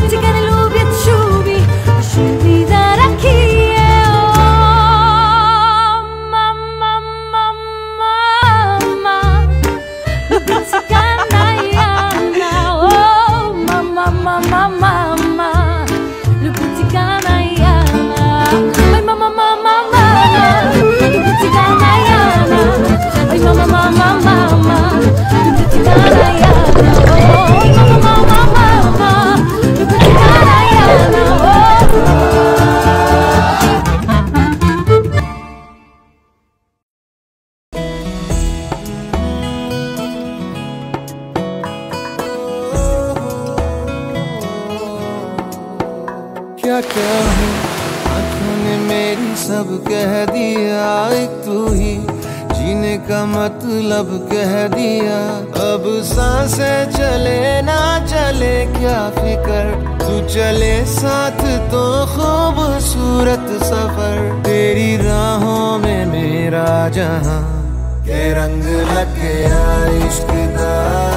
Lubię cię, nie lubię ciubi, ciubi da rakije. Mama, mama, mama, lubię cygana Jana. Mama, mama, mama, lubię cygana Jana. Oj, mama, mama, mama, lubię cygana Jana. Oj, mama, mama, mama, lubię cygana Jana. Oj, mama, mama, mama, lubię cygana Jana. क्या कहूँ, आँखों ने मेरी सब कह दिया, एक तू ही जीने का मतलब कह दिया। अब सांसें चले ना चले क्या फिकर, तू चले साथ तो खूबसूरत सफर। तेरी राहों में मेरा जहां के रंग लग गया इश्क का।